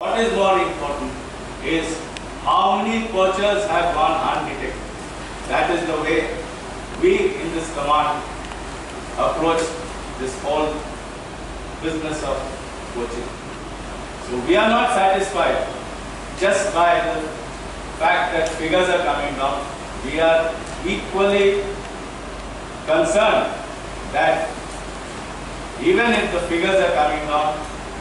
What is more important is how many poachers have gone undetected. That is the way we in this command approach this whole business of poaching. So we are not satisfied just by the fact that figures are coming down. We are equally concerned that even if the figures are coming down,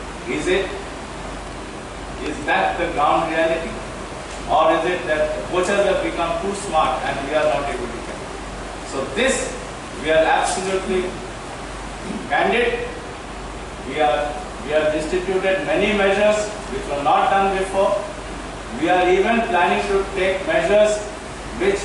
is that the ground reality? Or is it that the poachers have become too smart and we are not able to catch? So this, we are absolutely candid. We have instituted many measures which were not done before. We are even planning to take measures which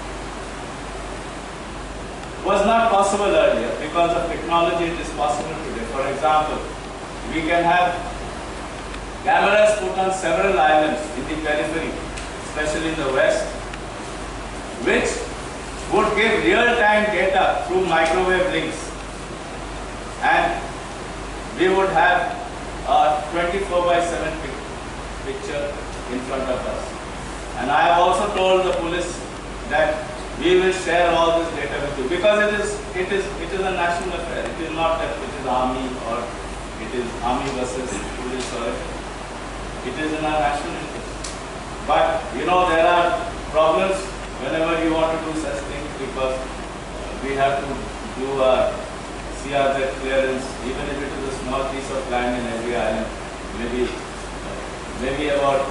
was not possible earlier. Because of technology, it is possible today. For example, we can have cameras put on several islands in the periphery, especially in the west, which would give real-time data through microwave links, and we would have a 24/7 picture in front of us. And I have also told the police that we will share all this data with you, because it is a national affair. It is not that it is army or it is army versus police, or it is in our national interest. But you know, there are problems whenever you want to do such things, because we have to do a CRZ clearance, even if it is a small piece of land in every island, maybe about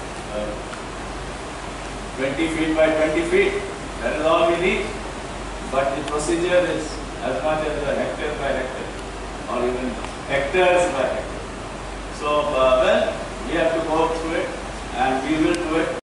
20 feet by 20 feet. That is all we need. But the procedure is as much as a hectare by hectare, or even hectares by hectare. So, well,